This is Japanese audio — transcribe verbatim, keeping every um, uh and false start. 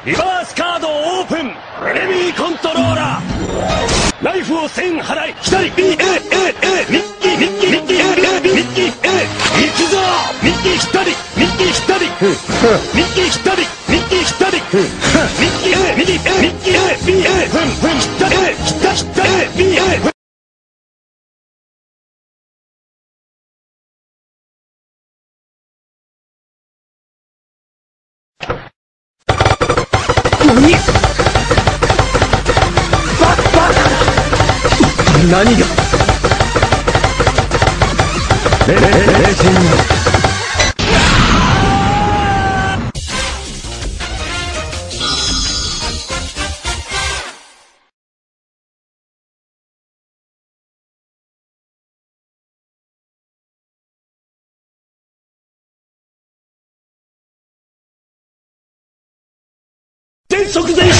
リバースカードオープン。エネミーコントローラー。ナイフを線払い。左 B A A A ミッキーミッキーミッキー A A B ミッキー A 行くぞ。ミッキー左ミッキー左ミッキー左ミッキー左ミッキー A ミッキー A ミッキー A B A ふんふん左 A 左左 A B A。何？ババカだ。一体何が。れれれ冷静になる。全速前